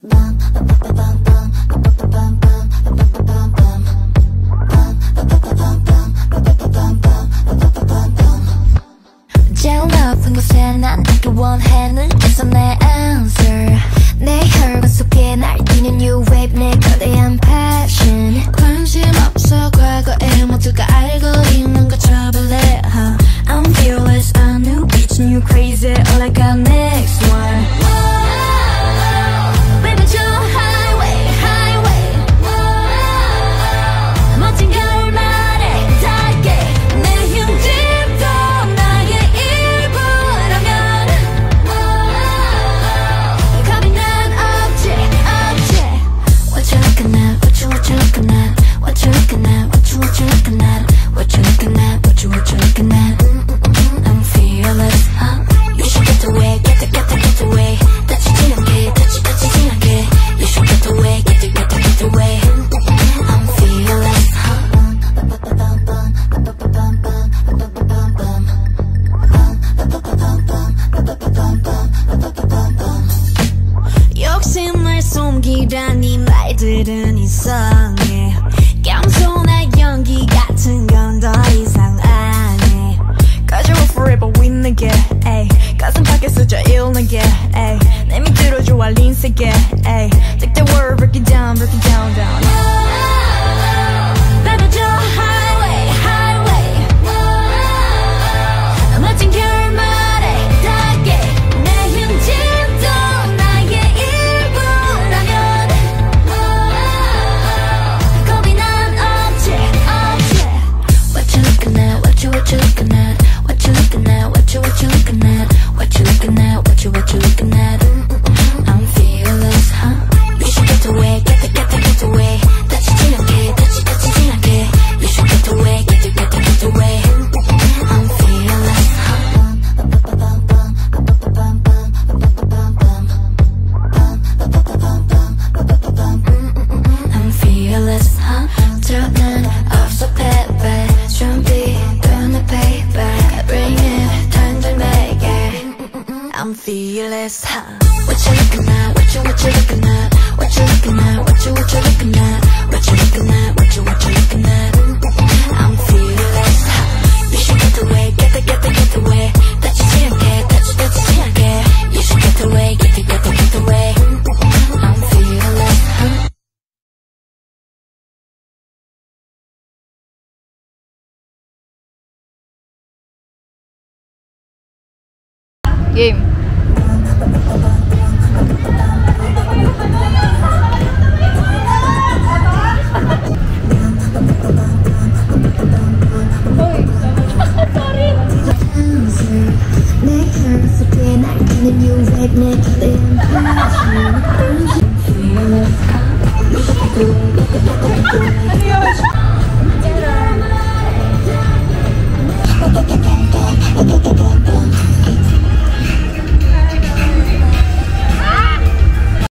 제일 높은 곳에 난 닿기 원해 눈에서 내 answer 내 혈관 속에 날뛰는 new wave 내 거대한 passion 관심 없어 과거에 모두가 알고 있는 거 trouble I'm fearless a new bitch new crazy all I got next one Baby 저 highway highway 멋진 결말에 닿게 내 흉집도 나의 일부라면 겁이 난 없지 없지 What you looking at what you looking at what you looking at what you looking at what you looking at what you looking at I'm fearless You should get away get away 다치지 않게 다치지 않게 You should get away get away I'm fearless 욕심을 숨기라니 말들은 이상해 겸손한 연기 같은 건 더 이상 안 해 Cause you're forever with nigga ay. 가슴 밖에 쓰져 illnigga ay. 내 밑으로 좋아 린세게 Take the word break it down down Baby 저 highway highway 멋진 결말에 닿게 내 흉집도 나의 일부라면 겁이 난 없지 없지 What you looking at what you looking at what you looking at what you looking at what you looking at what you looking at I'm fearless You should get away get away 다치지 않게 다치지 않게 You should get away get away I'm fearless I'm fearless 저는 없어 baby 준비되는 paper bring it 당장 내게 I'm fearless What you looking at what you looking at what you looking at what you looking at what you looking at what you looking at I'm fearless You should get away get away 다치지 않게 다치지 않게 You should get away get away I'm fearless 게임